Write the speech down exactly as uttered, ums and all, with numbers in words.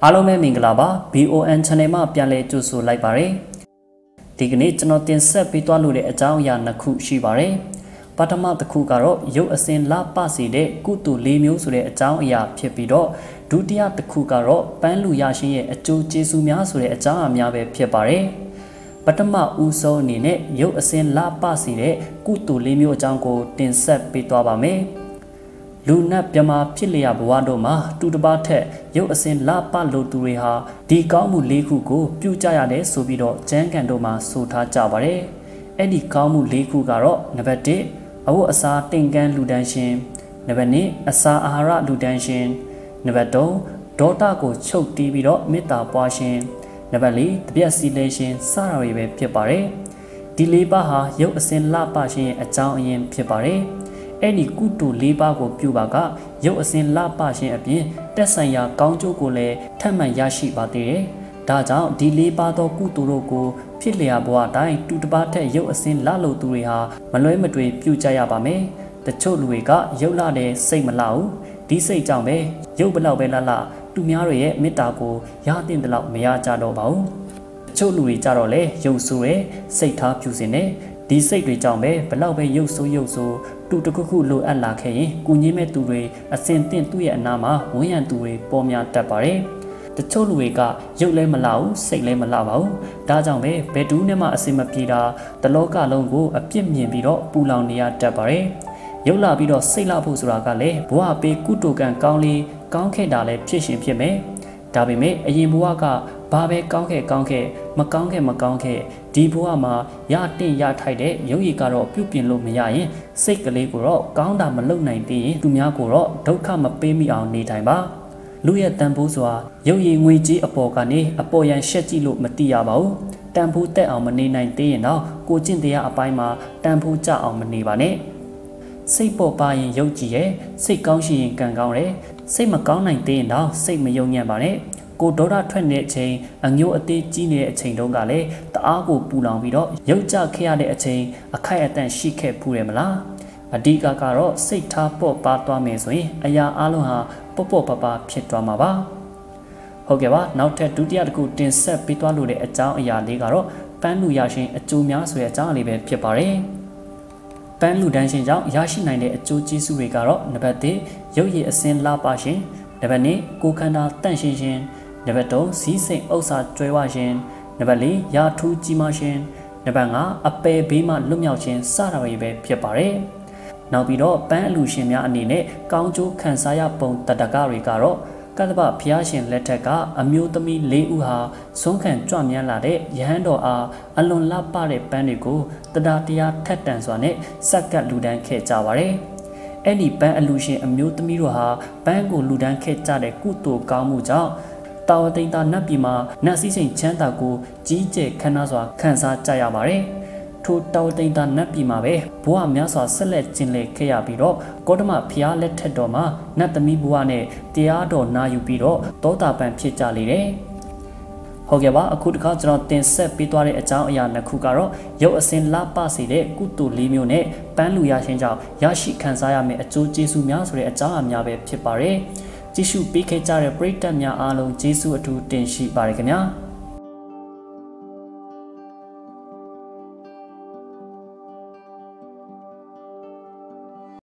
အားလုံးပဲမင်္ဂလာပါ B O N channel မှာပြန်လည်ကြိုဆိုလိုက်ပါရစေဒီကနေ့ကျွန်တော်တင်ဆက်ပေးသွားလို့တဲ့အကြောင်းအရာနှစ်ခုရှိပါတယ်ပထမတစ်ခုကတော့ရုပ်အစဉ်လပစီတဲ့ကုတုလေးမျိုးဆိုတဲ့အကြောင်းအရာဖြစ်ပြီးတော့ဒုတိယတစ်ခုကတော့ပန်းလူရရှိရဲ့အကျိုးကျေးဇူးများဆိုတဲ့အကြောင်းအရာများပဲဖြစ်ပါတယ်ပထမဦးဆုံးအနေနဲ့ရုပ်အစဉ်လပစီတဲ့ကုတုလေးမျိုးအကြောင်းကိုတင်ဆက်ပေးသွားပါမယ်လူနတ်မြမာဖြစ်လျာဘဝတို့မှာတူတပါထက်ရုပ်အစဉ်လပလိုသူတွေဟာဒီကောင်းမှုလေးခုကိုပြုကြရတယ်ဆိုပြီးတော့ကျမ်းဂန်တို့မှာဆိုထားကြပါတယ်အဲ့ဒီကောင်းမှုလေးခုကတော့နံပါတ်တစ်အဝတ်အစားတင်ကန်းလူတန်းရှင်နံပါတ်နှစ်အစာအာဟာရလူတန်းရှင်နံပါတ်သုံးဒေါသကိုချုပ်တီးပြီးတော့မေတ္တာပွားရှင်နံပါတ်လေးတပြက်စီလဲရှင်စတာတွေပဲဖြစ်ပါတယ်ဒီလေးပါးဟာရုပ်အစဉ်လပရှင်ရဲ့အကြောင်းအရင်းဖြစ်ပါတယ်အဲ့ဒီကုတုလေးပါးကိုပြုပါကရုပ်အစဉ်လပရှင်အပြင်တက်ဆိုင်ရာကောင်းကျိုးကိုလည်းထပ်မံရရှိပါသေးတယ်။ဒါကြောင့်ဒီလေးပါးသောကုတုတို့ကိုဖြစ်လျာဘဝတိုင်းတူတပါးထက်ရုပ်အစဉ်လလို့သူတွေဟာမလွဲမသွေပြုကြရပါမယ်။တချို့လူတွေကရုပ်လာတဲ့စိတ်မလှဘူး။ဒီစိတ်ကြောင့်ပဲရုပ်ဘလောက်ပဲလှလှသူများတွေရဲ့မေတ္တာကိုရတဲ့တလောက်မရကြတော့ပါဘူး။တချို့လူတွေကြတော့လေရုပ်ဆိုးရဲ့စိတ်ထားပြုစင်တဲ့ဒီစိတ်တွေကြောင့်ပဲဘလောက်ပဲရုပ်ဆိုးရုပ်ဆိုးတူတခုခုလိုအပ်လာခဲ့ရင်ကုညင်းမဲ့သူတွေအစင်တင့်သူ့ရဲ့အနာမှာဝန်းရံသူတွေပေါ်များတတ်ပါတယ်တချို့လူတွေကရုပ်လည်းမလှဘူးစိတ်လည်းမလှပါဘူးဒါကြောင့်ပဲဘယ်သူနဲ့မှအစင်မပြေတာတလောကလုံးကိုအပြစ်မြင်ပြီးတော့ပူလောင်နေရတတ်ပါတယ်ရုပ်လာပြီးတော့စိတ်လှဖို့ဆိုတာကလည်းဘဝပေးကုတုကံကောင်းလေးကောင်းခဲ့တာလည်းဖြစ်ရှင်ဖြစ်မယ်ဒါပေမဲ့အရင်ဘဝကဘာပဲကောင်းခဲ့ကောင်းခဲ့မကောင်းခဲ့မကောင်းခဲ့ဒီဘဝမှာရတင်ရထိုက်တဲ့ရုပ်ရည်ကတော့ပြုပြင်လို့မရရင်စိတ်ကလေးကိုတော့ကောင်းတာမလုပ်နိုင်သေးရင်သူများကိုတော့ဒုက္ခမပေးမိအောင်နေထိုင်ပါလူရဲ့တန်ဖိုးစွာရုပ်ရည်ငွေကြေးအပေါ်ကနေအပေါ်ရန်ရှက်ကြည့်လို့မသိရပါဘူးတန်ဖိုးတက်အောင်မနေနိုင်သေးရင်တော့ကိုကျင့်တရားအပိုင်းမှာတန်ဖိုးကျအောင်မနေပါနဲ့စိတ်ပေါ်ပါရင်ရုပ်ကြည်ရဲ့စိတ်ကောင်းရှိရင်ကံကောင်းတယ်စိတ်မကောင်းနိုင်သေးရင်တော့စိတ်မယုံညံ့ပါနဲ့ကိုဒေါသထွက်နေတဲ့အချိန်အငြိုးအသေးကြီးနေတဲ့အချိန်တုန်းကလည်းတအားကိုပူလောင်ပြီးတော့ရုပ်ကြခဲ့ရတဲ့အချိန်အခိုက်အတန့်ရှိခဲ့ဖူးတယ်မလားအဓိကကတော့စိတ်ထားပေါ့ပါသွားမယ်ဆိုရင်အရာအလုံးဟာပေါ့ပေါ့ပါပါဖြစ်သွားမှာပါဟုတ်ကဲ့ပါနောက်ထပ်ဒုတိယတစ်ခုတင်ဆက်ပေးသွားလို့တဲ့အကြောင်းအရာလေးကတော့ပန်းလူရရှင်အကျိုးများဆိုတဲ့အကြောင်းအလေးပဲဖြစ်ပါတယ်ပန်းလူတန်းရှင်ကြောင့်ရရှိနိုင်တဲ့အကျိုးကျေးဇူးတွေကတော့နံပါတ်တစ်ရုပ်ရည်အစဉ်လပရှင်နံပါတ်နှစ်ကိုယ်ခန္ဓာတန့်ရှင်းခြင်းနံပါတ်သုံးစီးစိမ်ဥစ္စာကျွဲဝခြင်းနံပါတ်လေးရာထူးကြီးမားခြင်းနံပါတ်ငါးအပယ်ဘေးမှလွတ်မြောက်ခြင်းစတာတွေပဲဖြစ်ပါတယ်နောက်ပြီးတော့ပန်းအလူရှင်များအနေနဲ့ကောင်းကျိုးခံစားရပုံတတကတွေကတော့ကတ္တပဘုရားရှင်လက်ထက်ကအမျိုးသမီး၄ဦးဟာဆုံးခံကြွမြန်းလာတဲ့ယဟန်တော်အားအလွန်လှပတဲ့ပန်းတွေကိုတရားတရားထက်တန်စွာနဲ့စက္ကပ်လူဒန်းခဲ့ကြပါတယ်အဲ့ဒီပန်းအလူရှင်အမျိုးသမီးတို့ဟာပန်းကိုလူဒန်းခဲ့ကြတဲ့ကုသိုလ်ကောင်းမှုကြောင့်တာဝတိန်တာနတ်ပြည်မှာနတ်စည်းစိမ်ချမ်းသာကိုကြီးကျယ်ခမ်းနားစွာခန်းစားကြရပါတယ်။ထိုတာဝတိန်တာနတ်ပြည်မှာပဲဘဝများစွာဆက်လက်ကျင်လည်ခဲ့ရပြီးတော့ကောဓမဖျားလက်ထက်တော်မှာနတ်သမီးဘဝနဲ့တရားတော်နာယူပြီးတော့တောတာပန်ဖြစ်ကြလေတယ်။ဟုတ်ကဲ့ပါအခုတစ်ခါကျွန်တော်တင်ဆက်ပေးသွားတဲ့အကြောင်းအရာနှစ်ခုကတော့ရုပ်အစဉ်လပစေတဲ့ကုတုလေးမျိုးနဲ့ပန်းလူရရှင်ကြောင့်ရရှိခံစားရမယ့်အကျိုးကျေးဇူးများဆိုတဲ့အကြောင်းအရာများပဲဖြစ်ပါတယ်။ကြည့်ရှုပေးခဲ့ကြတဲ့ပရိသတ်များအားလုံးကျေးဇူးအထူးတင်ရှိပါတယ်ခင်ဗျာ။